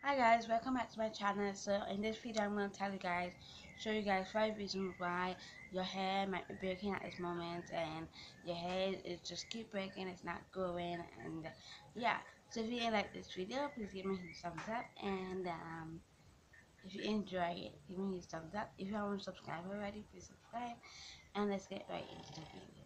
Hi guys, welcome back to my channel. So in this video I'm going to show you guys 5 reasons why your hair might be breaking at this moment, and your hair is just keep breaking, it's not growing. And yeah, so if you like this video, please give me a thumbs up, and if you enjoy it, give me a thumbs up. If you haven't subscribed already, please subscribe, and let's get right into the video.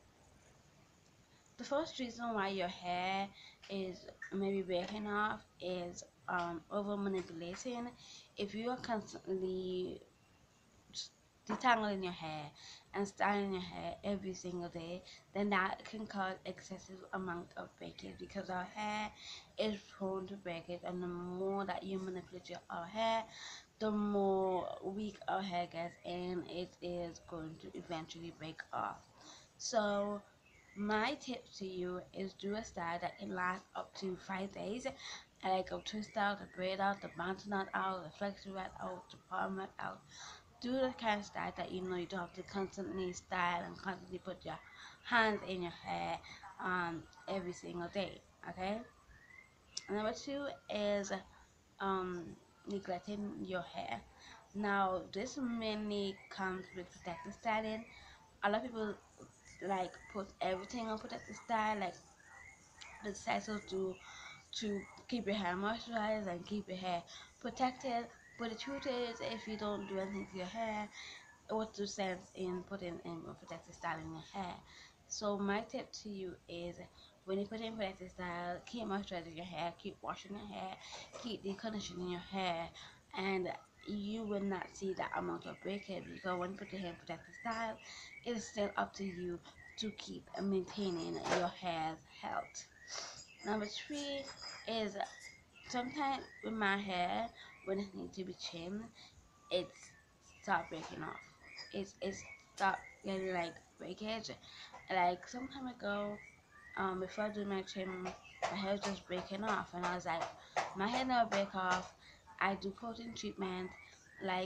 The first reason why your hair is maybe breaking off is over manipulating. If you are constantly detangling your hair and styling your hair every single day, then that can cause excessive amount of breakage, because our hair is prone to breakage, and the more that you manipulate our hair, the more weak our hair gets, and it is going to eventually break off. So my tip to you is do a style that can last up to 5 days. Like a twist out, the braid out, the bounce knot out, the flexi wrap out, the palm wrap out. Do the kind of style that you know you don't have to constantly style and constantly put your hands in your hair every single day. Okay. Number two is um neglecting your hair. Now this mainly comes with protective styling. A lot of people like put everything on protective style, like the decisive to keep your hair moisturized and keep your hair protected. But the truth is, if you don't do anything to your hair, what's the sense in putting in a protective style in your hair? So my tip to you is, when you put in protective style, keep moisturizing your hair, keep washing your hair, keep deconditioning your hair, and you will not see that amount of breakage, because when you put your hair in protective style, it is still up to you to keep maintaining your hair's health. Number three is, sometimes with my hair, when it needs to be trimmed, it's start breaking off. It's start getting like breakage. Like some time ago, before doing my trim, my hair was just breaking off, and I was like, my hair never break off. I do protein treatment, like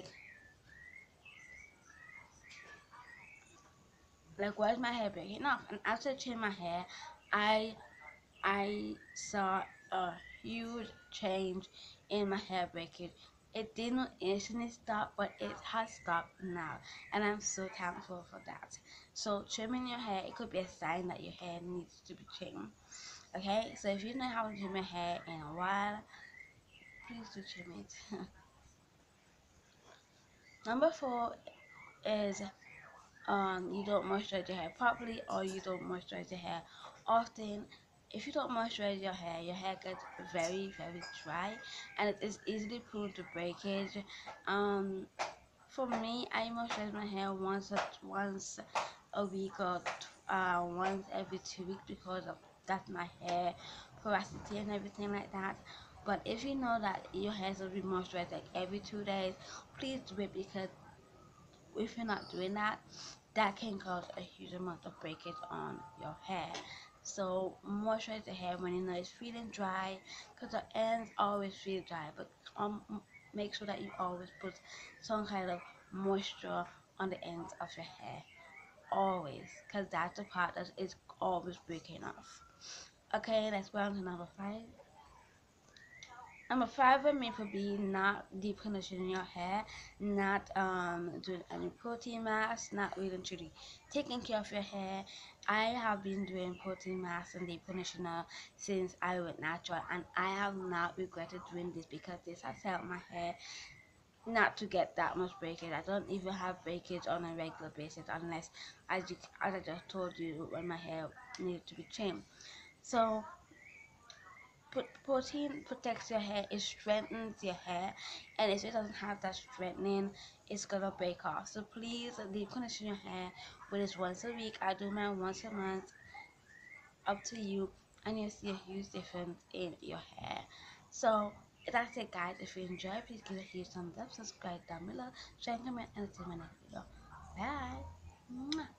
why is my hair breaking off? And after trimming my hair, I I saw a huge change in my hair breakage. It didn't instantly stop, but it has stopped now, and I'm so thankful for that. So trimming your hair, it could be a sign that your hair needs to be trimmed. Okay, so if you know how to trim your hair in a while, please do trim it. Number four is you don't moisturize your hair properly, or you don't moisturize your hair often. If you don't moisturize your hair gets very dry, and it is easily prone to breakage. For me, I moisturize my hair once a week, or once every 2 weeks, because of that's my hair porosity and everything like that. But if you know that your hair should be moisturized like every 2 days, please do it, because if you're not doing that, that can cause a huge amount of breakage on your hair. So moisturize the hair when you know it's feeling dry, because the ends always feel dry. But make sure that you always put some kind of moisture on the ends of your hair, always, because that's the part that is always breaking off. Okay, let's go on to number 5. Number 5 for me would be not deep conditioning your hair, not doing any protein mask, not really truly taking care of your hair. I have been doing protein mask and deep conditioner since I went natural, and I have not regretted doing this, because this has helped my hair not to get that much breakage. I don't even have breakage on a regular basis, unless, as I just told you, when my hair needed to be trimmed. So protein protects your hair, it strengthens your hair, and if it doesn't have that strengthening, it's gonna break off. So please deep condition your hair with this once a week. I do mine once a month, up to you, and you'll see a huge difference in your hair. So that's it guys. If you enjoy, please give it a huge thumbs up, subscribe down below, share and comment, and see you in my next video. Bye. Mwah.